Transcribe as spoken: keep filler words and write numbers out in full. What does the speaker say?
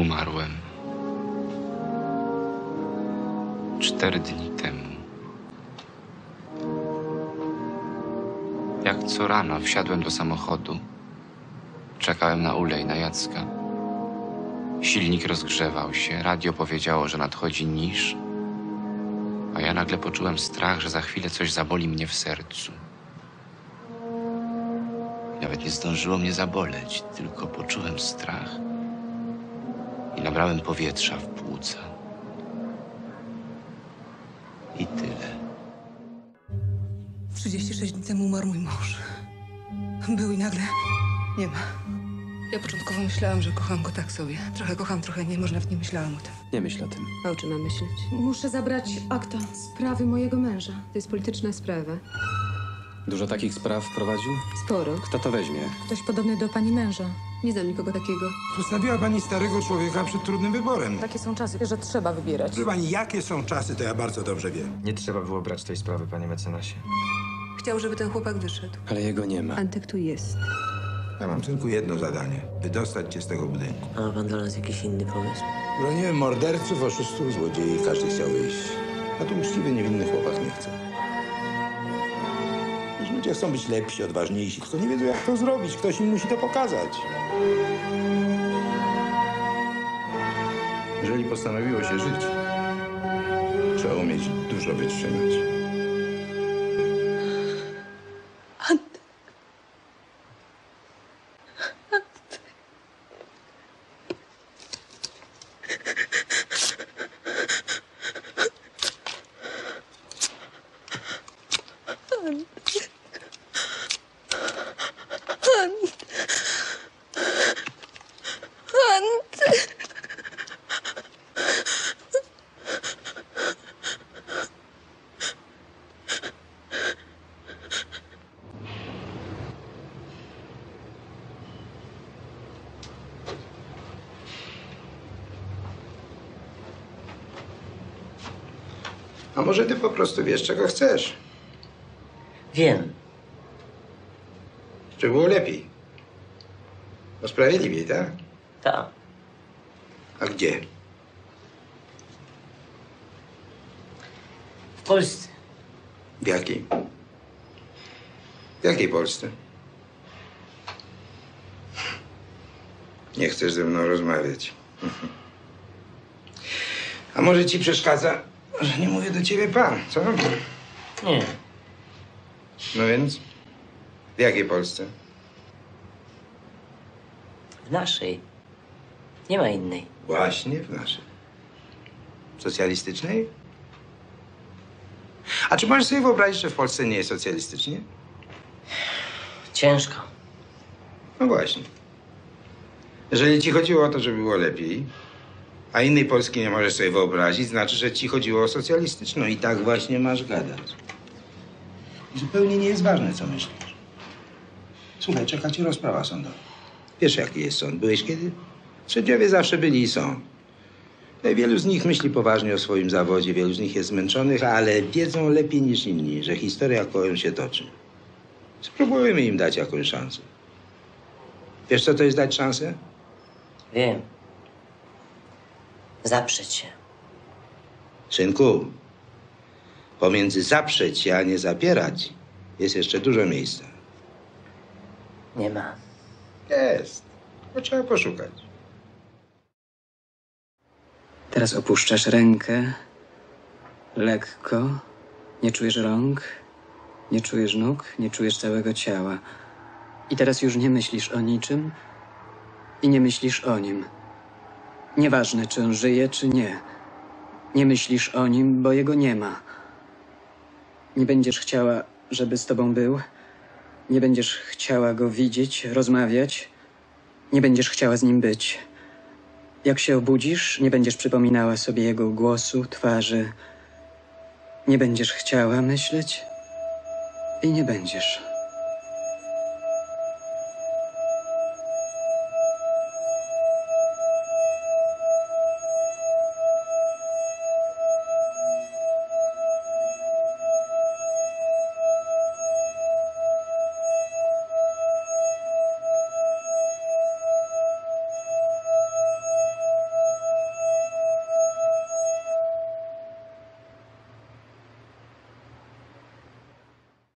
Umarłem. Cztery dni temu. Jak co rano wsiadłem do samochodu. Czekałem na Ulę i na Jacka. Silnik rozgrzewał się, radio powiedziało, że nadchodzi niż, a ja nagle poczułem strach, że za chwilę coś zaboli mnie w sercu. Nawet nie zdążyło mnie zaboleć, tylko poczułem strach i nabrałem powietrza w płuca. I tyle. trzydzieści sześć dni temu umarł mój mąż. Był i nagle nie ma. Ja początkowo myślałam, że kocham go tak sobie. Trochę kocham, trochę nie. Może nawet nie myślałam o tym. Nie myśl o tym. A o czym mam myśleć? Muszę zabrać akta sprawy mojego męża. To jest polityczna sprawa. Dużo takich spraw prowadził? Sporo. Kto to weźmie? Ktoś podobny do pani męża. Nie znam nikogo takiego. Postawiła pani starego człowieka przed trudnym wyborem. Takie są czasy, że trzeba wybierać. Proszę pani, jakie są czasy, to ja bardzo dobrze wiem. Nie trzeba było brać tej sprawy, panie mecenasie. Chciał, żeby ten chłopak wyszedł. Ale jego nie ma. Antek tu jest. Ja mam tylko jedno zadanie. Wydostać cię z tego budynku. A ma pan dla nas jakiś inny pomysł? Broniłem morderców, oszustów, złodziei. Każdy chciał wyjść. A tu uczciwy, niewinny chłopak nie chce. Już ludzie chcą być lepsi, odważniejsi, tylko nie wiedzą, jak to zrobić. Ktoś im musi to pokazać. Jeżeli postanowiło się żyć, trzeba umieć dużo wytrzymać. A może ty po prostu wiesz, czego chcesz? Wiem. Żeby było lepiej. Bo sprawiedliwiej, tak? Tak. A gdzie? W Polsce. W jakiej? W jakiej Polsce? Nie chcesz ze mną rozmawiać. A może ci przeszkadza, że nie mówię do ciebie pan, co? Nie. No więc? W jakiej Polsce? W naszej. Nie ma innej. Właśnie w naszej. Socjalistycznej? A czy możesz sobie wyobrazić, że w Polsce nie jest socjalistycznie? Ciężko. No właśnie. Jeżeli ci chodziło o to, żeby było lepiej, a innej Polski nie możesz sobie wyobrazić, znaczy, że ci chodziło o socjalistyczną i tak właśnie masz gadać. I zupełnie nie jest ważne, co myślisz. Słuchaj, czeka cię rozprawa sądowa. Wiesz, jaki jest sąd? Byłeś kiedy? Sędziowie zawsze byli i są. No i wielu z nich myśli poważnie o swoim zawodzie, wielu z nich jest zmęczonych, ale wiedzą lepiej niż inni, że historia kołem się toczy. Spróbujmy im dać jakąś szansę. Wiesz, co to jest dać szansę? Wiem. Zaprzeć się. Synku, pomiędzy zaprzeć się, a nie zapierać jest jeszcze dużo miejsca. Nie ma. Jest. Bo trzeba poszukać. Teraz opuszczasz rękę. Lekko. Nie czujesz rąk. Nie czujesz nóg. Nie czujesz całego ciała. I teraz już nie myślisz o niczym. I nie myślisz o nim. Nieważne, czy on żyje, czy nie. Nie myślisz o nim, bo jego nie ma. Nie będziesz chciała, żeby z tobą był. Nie będziesz chciała go widzieć, rozmawiać. Nie będziesz chciała z nim być. Jak się obudzisz, nie będziesz przypominała sobie jego głosu, twarzy. Nie będziesz chciała myśleć i nie będziesz.